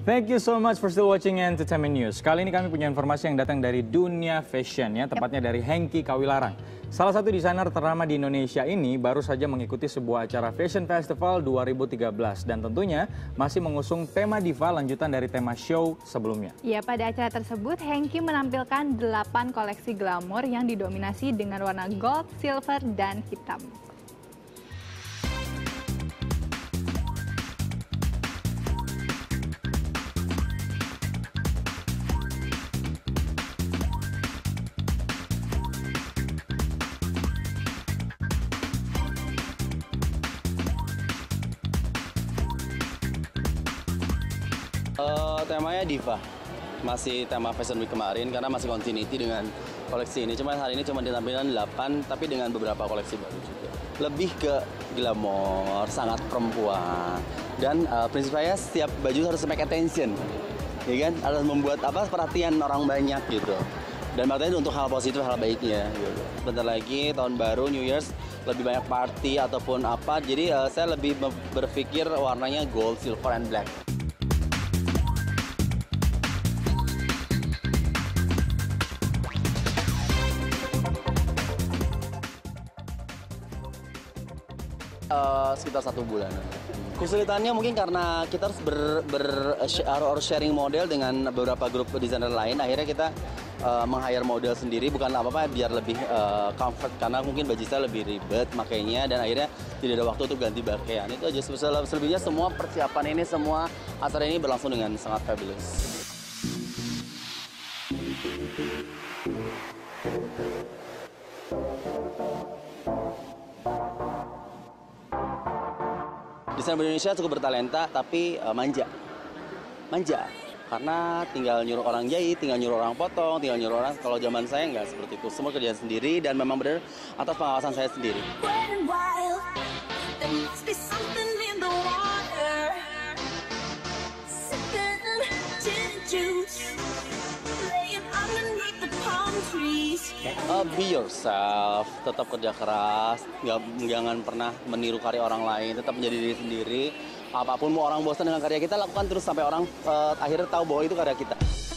Thank you so much for still watching Entertainment News. Kali ini kami punya informasi yang datang dari dunia fashion ya, tepatnya dari Hengky Kawilarang. Salah satu desainer ternama di Indonesia ini baru saja mengikuti sebuah acara Fashion Festival 2013 dan tentunya masih mengusung tema diva lanjutan dari tema show sebelumnya. Ya, pada acara tersebut Hengky menampilkan 8 koleksi glamor yang didominasi dengan warna gold, silver, dan hitam. Temanya diva, masih tema Fashion Week kemarin karena masih continuity dengan koleksi ini. Cuma hari ini cuma ditampilkan 8, tapi dengan beberapa koleksi baru juga. Lebih ke glamour, sangat perempuan. Dan prinsip saya setiap baju harus make attention, ya kan? Harus membuat perhatian orang banyak gitu. Dan makanya untuk hal positif, hal baiknya. Gitu. Bentar lagi tahun baru, New Year's, lebih banyak party ataupun apa. Jadi saya lebih berpikir warnanya gold, silver, and black. Sekitar 1 bulan. Kesulitannya mungkin karena kita harus sharing model dengan beberapa grup desainer lain. Akhirnya kita meng-hire model sendiri, bukan apa-apa biar lebih comfort, karena mungkin baju saya lebih ribet makanya, dan akhirnya tidak ada waktu untuk ganti pakaian. Itu aja, selebihnya semua persiapan ini, semua acara ini berlangsung dengan sangat fabulous. Desainer Indonesia cukup bertalenta, tapi manja. Karena tinggal nyuruh orang jahit, tinggal nyuruh orang potong, tinggal nyuruh orang. Kalau zaman saya nggak seperti itu. Semua kerjaan sendiri dan memang benar atas pengawasan saya sendiri. Be yourself, tetap kerja keras, jangan pernah meniru karya orang lain, tetap menjadi diri sendiri. Apapun mau orang bosan dengan karya kita, lakukan terus sampai orang akhirnya tahu bahwa itu karya kita.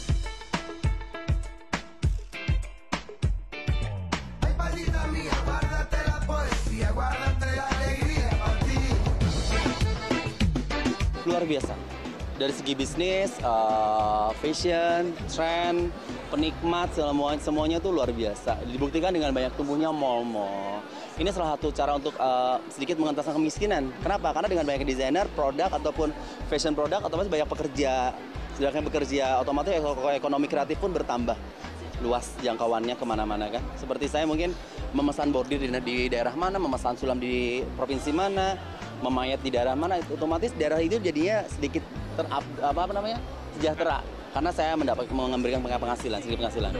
Luar biasa. Dari segi bisnis, fashion, trend, penikmat, semuanya tuh luar biasa. Dibuktikan dengan banyak tumbuhnya mall-mall. Ini salah satu cara untuk sedikit mengentaskan kemiskinan. Kenapa? Karena dengan banyak desainer, produk ataupun fashion produk, otomatis banyak pekerja. Sedangkan bekerja, otomatis ekonomi kreatif pun bertambah. Luas jangkauannya kemana-mana kan. Seperti saya mungkin memesan bordir di daerah mana, memesan sulam di provinsi mana, memayat di daerah mana, otomatis daerah itu jadinya sedikit sejahtera. Karena saya memberikan penghasilan, sedikit penghasilan.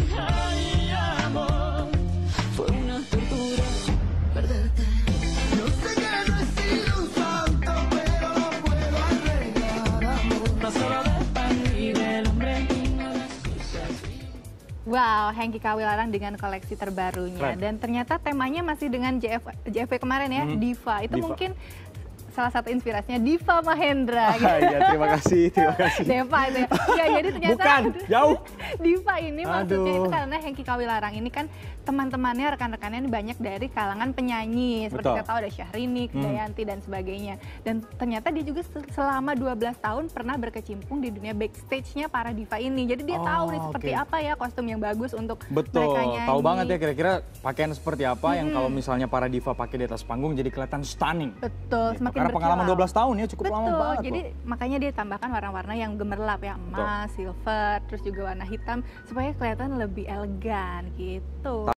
Wow, Hengky Kawilarang dengan koleksi terbarunya. Dan ternyata temanya masih dengan JFW kemarin ya, diva. Itu diva. Mungkin salah satu inspirasinya Diva Mahendra. Iya, terima kasih. Deva itu ya. Ya, jadi ternyata bukan, jauh. Diva ini maksudnya itu karena Hengky Kawilarang ini kan teman-temannya, rekan-rekannya ini banyak dari kalangan penyanyi. Seperti kita tahu ada Syahrini, Dayanti, dan sebagainya. Dan ternyata dia juga selama 12 tahun pernah berkecimpung di dunia backstage-nya para diva ini. Jadi dia tahu nih seperti apa ya kostum yang bagus untuk mereka nyanyi. Tahu banget ya kira-kira pakaian seperti apa yang kalau misalnya para diva pakai di atas panggung jadi kelihatan stunning. Betul, semakin karena pengalaman 12 tahun ya cukup lama banget. Jadi makanya dia tambahkan warna-warna yang gemerlap ya, emas, silver, terus juga warna hitam supaya kelihatan lebih elegan gitu.